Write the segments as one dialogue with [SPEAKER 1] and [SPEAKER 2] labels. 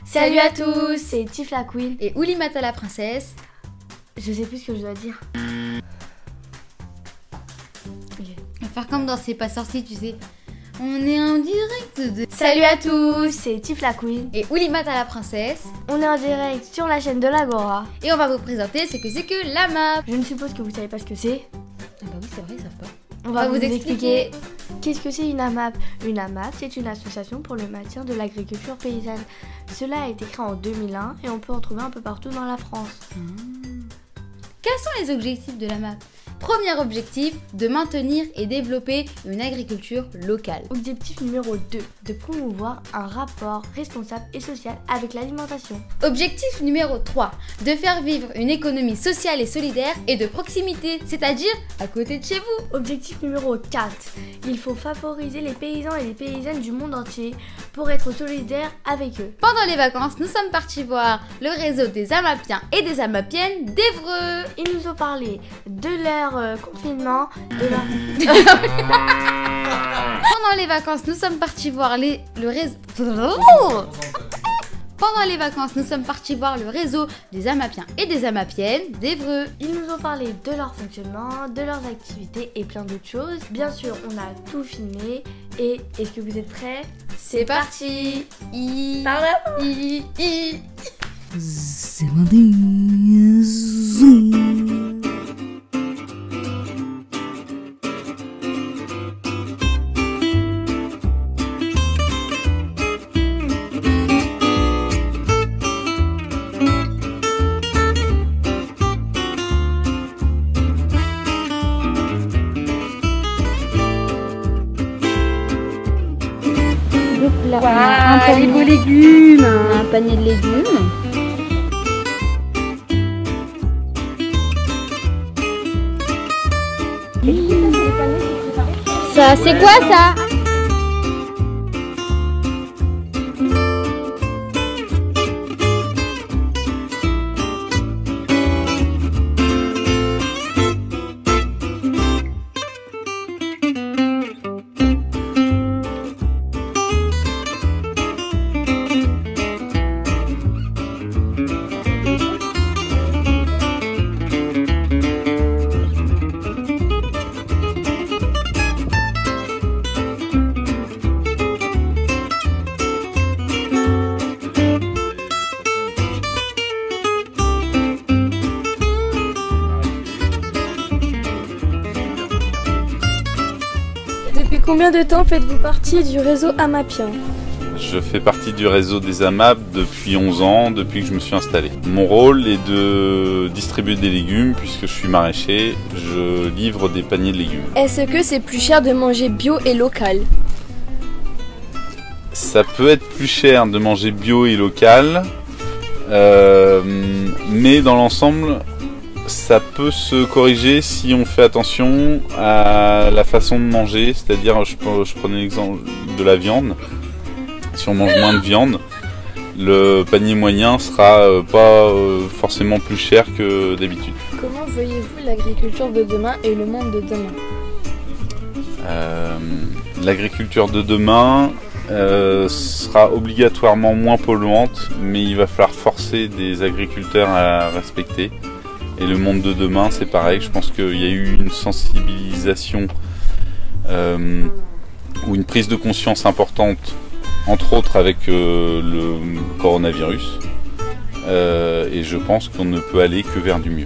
[SPEAKER 1] Salut à tous, c'est Tiff la Queen
[SPEAKER 2] et Oulimata la princesse.
[SPEAKER 1] Je sais plus ce que je dois dire.
[SPEAKER 2] Okay. On va faire comme dans C'est pas sorti, tu sais. On est en direct de...
[SPEAKER 1] Salut à tous, c'est Tiff la Queen
[SPEAKER 2] et Oulimata la princesse.
[SPEAKER 1] On est en direct sur la chaîne de l'Agora.
[SPEAKER 2] Et on va vous présenter ce que c'est que la map.
[SPEAKER 1] Je ne suppose que vous savez pas ce que c'est.
[SPEAKER 2] Ah bah oui, c'est vrai, ils savent pas.
[SPEAKER 1] On va vous expliquer. Qu'est-ce que c'est une AMAP? Une AMAP, c'est une association pour le maintien de l'agriculture paysanne. Cela a été créé en 2001 et on peut en trouver un peu partout dans la France.
[SPEAKER 2] Quels sont les objectifs de la map? Premier objectif, de maintenir et développer une agriculture locale.
[SPEAKER 1] Objectif numéro 2, de promouvoir un rapport responsable et social avec l'alimentation.
[SPEAKER 2] Objectif numéro 3, de faire vivre une économie sociale et solidaire et de proximité, c'est-à-dire à côté de chez vous.
[SPEAKER 1] Objectif numéro 4, il faut favoriser les paysans et les paysannes du monde entier pour être solidaires avec eux.
[SPEAKER 2] Pendant les vacances, nous sommes partis voir le réseau des Amapiens et des Amapiennes d'Évreux.
[SPEAKER 1] Ils nous ont parlé de leur confinement, de leur...
[SPEAKER 2] Pendant les vacances, nous sommes partis voir le réseau... Pendant les vacances, nous sommes partis voir le réseau des Amapiens et des Amapiennes d'Évreux.
[SPEAKER 1] Ils nous ont parlé de leur fonctionnement, de leurs activités et plein d'autres choses. Bien sûr, on a tout filmé. Et est-ce que vous êtes prêts?
[SPEAKER 2] C'est parti.
[SPEAKER 1] Par là.
[SPEAKER 2] C'est parti.
[SPEAKER 3] Là, on a un panier de légumes.
[SPEAKER 2] On a un panier de légumes.
[SPEAKER 3] Ça, c'est quoi ça?
[SPEAKER 4] Depuis combien de temps faites-vous partie du réseau Amapien?
[SPEAKER 5] Je fais partie du réseau des AMAP depuis 11 ans, depuis que je me suis installé. Mon rôle est de distribuer des légumes, puisque je suis maraîcher, je livre des paniers de légumes.
[SPEAKER 4] Est-ce que c'est plus cher de manger bio et local?
[SPEAKER 5] Ça peut être plus cher de manger bio et local, mais dans l'ensemble, ça peut se corriger si on fait attention à la façon de manger, c'est-à-dire, je prenais l'exemple de la viande. Si on mange moins de viande, le panier moyen sera pas forcément plus cher que d'habitude.
[SPEAKER 4] Comment voyez-vous l'agriculture de demain et le monde de demain?
[SPEAKER 5] L'agriculture de demain sera obligatoirement moins polluante, mais il va falloir forcer des agriculteurs à respecter. Et le monde de demain, c'est pareil. Je pense qu'il y a eu une sensibilisation ou une prise de conscience importante, entre autres avec le coronavirus. Et je pense qu'on ne peut aller que vers du mieux.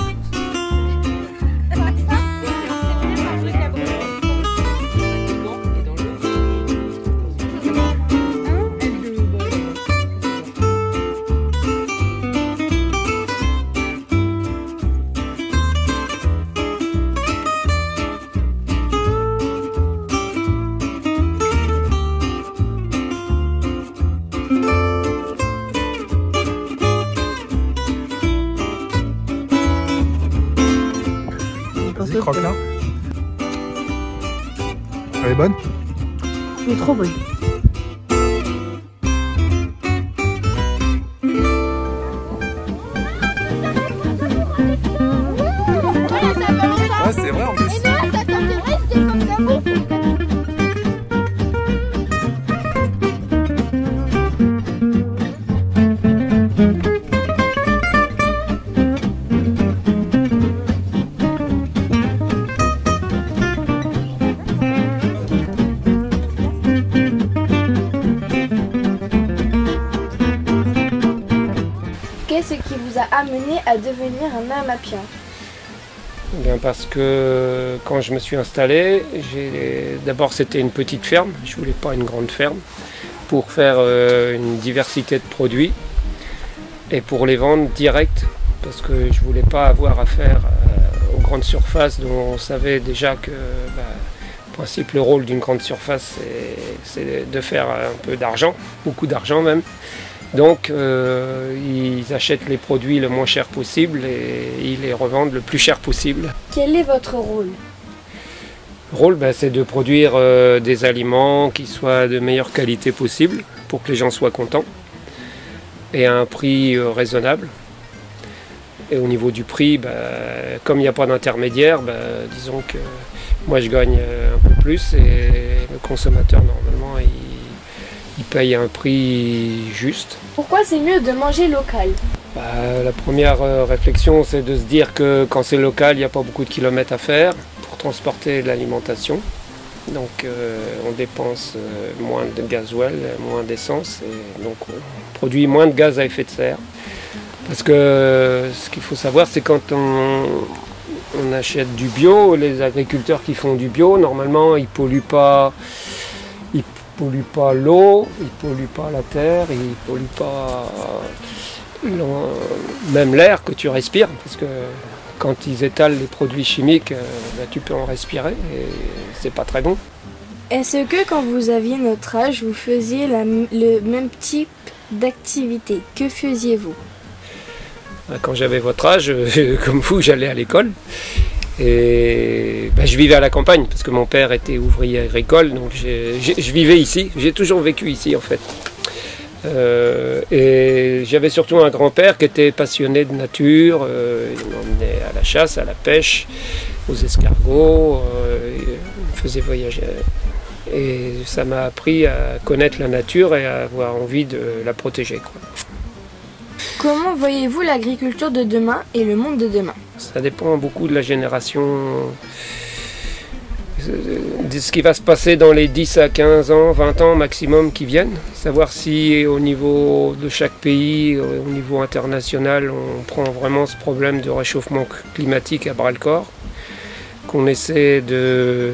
[SPEAKER 6] Vas-y, croque là. Elle est bonne?
[SPEAKER 1] Elle est trop bonne.
[SPEAKER 6] Ouais, c'est vrai en plus.
[SPEAKER 3] Et bien, ça t'intéresse de comme l'amour?
[SPEAKER 1] ce qui vous a amené à devenir un amapien?
[SPEAKER 7] Eh bien parce que quand je me suis installé, d'abord c'était une petite ferme, je voulais pas une grande ferme, pour faire une diversité de produits et pour les vendre direct, parce que je voulais pas avoir affaire aux grandes surfaces dont on savait déjà que en principe le rôle d'une grande surface c'est de faire un peu d'argent, beaucoup d'argent même. Donc ils achètent les produits le moins cher possible et ils les revendent le plus cher possible.
[SPEAKER 1] Quel est votre rôle?
[SPEAKER 7] Le rôle, c'est de produire des aliments qui soient de meilleure qualité possible pour que les gens soient contents et à un prix raisonnable. Et au niveau du prix, comme il n'y a pas d'intermédiaire, disons que moi je gagne un peu plus et le consommateur normalement il paye un prix juste.
[SPEAKER 1] Pourquoi c'est mieux de manger local?
[SPEAKER 7] La première réflexion, c'est de se dire que quand c'est local, il n'y a pas beaucoup de kilomètres à faire pour transporter de l'alimentation. Donc on dépense moins de gasoil, moins d'essence, et donc on produit moins de gaz à effet de serre. Parce que ce qu'il faut savoir, c'est quand on achète du bio, les agriculteurs qui font du bio, normalement ils polluent pas l'eau, ils polluent pas la terre, ils polluent pas même l'air que tu respires, parce que quand ils étalent les produits chimiques, tu peux en respirer et c'est pas très bon.
[SPEAKER 1] Est-ce que quand vous aviez notre âge, vous faisiez le même type d'activité? Que faisiez-vous?
[SPEAKER 7] Quand j'avais votre âge, comme vous, j'allais à l'école. Et je vivais à la campagne parce que mon père était ouvrier agricole, donc je vivais ici. J'ai toujours vécu ici en fait. Et j'avais surtout un grand-père qui était passionné de nature. Il m'emmenait à la chasse, à la pêche, aux escargots. Il me faisait voyager. Et ça m'a appris à connaître la nature et à avoir envie de la protéger, quoi.
[SPEAKER 1] Comment voyez-vous l'agriculture de demain et le monde de demain?
[SPEAKER 7] Ça dépend beaucoup de la génération, de ce qui va se passer dans les 10 à 15 ans, 20 ans maximum qui viennent. Savoir si au niveau de chaque pays, au niveau international, on prend vraiment ce problème de réchauffement climatique à bras-le-corps, qu'on essaie de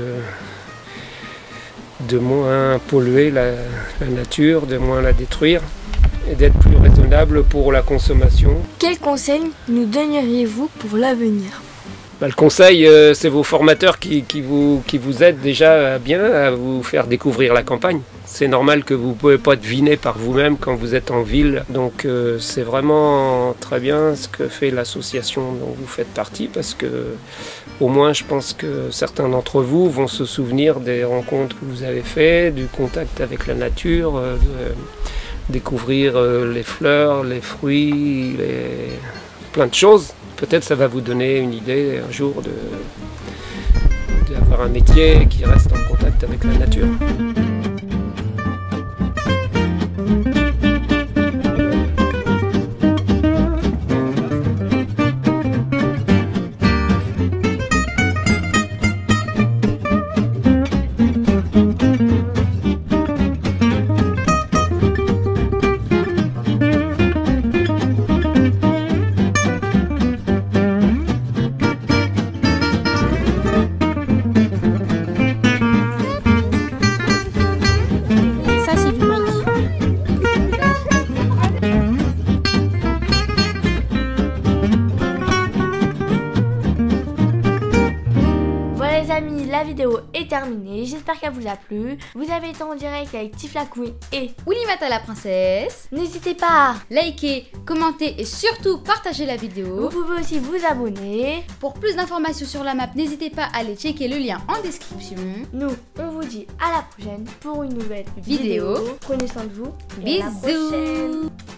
[SPEAKER 7] moins polluer la nature, de moins la détruire, et d'être plus raisonnable pour la consommation.
[SPEAKER 1] Quel conseil nous donneriez-vous pour l'avenir?
[SPEAKER 7] Le conseil, c'est vos formateurs qui vous aident déjà bien à vous faire découvrir la campagne. C'est normal que vous ne pouvez pas deviner par vous-même quand vous êtes en ville. Donc c'est vraiment très bien ce que fait l'association dont vous faites partie, parce que au moins je pense que certains d'entre vous vont se souvenir des rencontres que vous avez faites, du contact avec la nature, découvrir les fleurs, les fruits, plein de choses. Peut-être ça va vous donner une idée un jour d'avoir un métier qui reste en contact avec la nature.
[SPEAKER 1] La vidéo est terminée, j'espère qu'elle vous a plu. Vous avez été en direct avec Tiflakoui et
[SPEAKER 2] Oulimata la princesse.
[SPEAKER 1] N'hésitez pas à
[SPEAKER 2] liker, commenter et surtout partager la vidéo.
[SPEAKER 1] Vous pouvez aussi vous abonner.
[SPEAKER 2] Pour plus d'informations sur la map, n'hésitez pas à aller checker le lien en description.
[SPEAKER 1] Nous, on vous dit à la prochaine pour une nouvelle
[SPEAKER 2] vidéo.
[SPEAKER 1] Prenez soin de vous.
[SPEAKER 2] Bisous.
[SPEAKER 1] Et à la prochaine.